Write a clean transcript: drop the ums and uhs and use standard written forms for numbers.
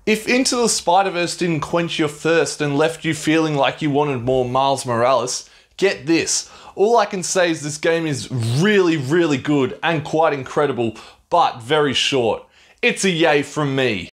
If Into the Spider-Verse didn't quench your thirst and left you feeling like you wanted more Miles Morales, get this. All I can say is this game is really, really good and quite incredible, but very short. It's a yay from me.